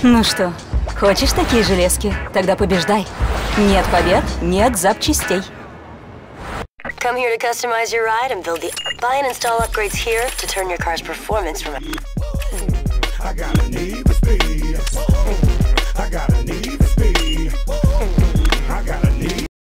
Ну что, хочешь такие железки? Тогда побеждай. Нет побед, нет запчастей. Come here to customize your ride and build the... Buy and install upgrades here to turn your car's performance from... I got a need for speed.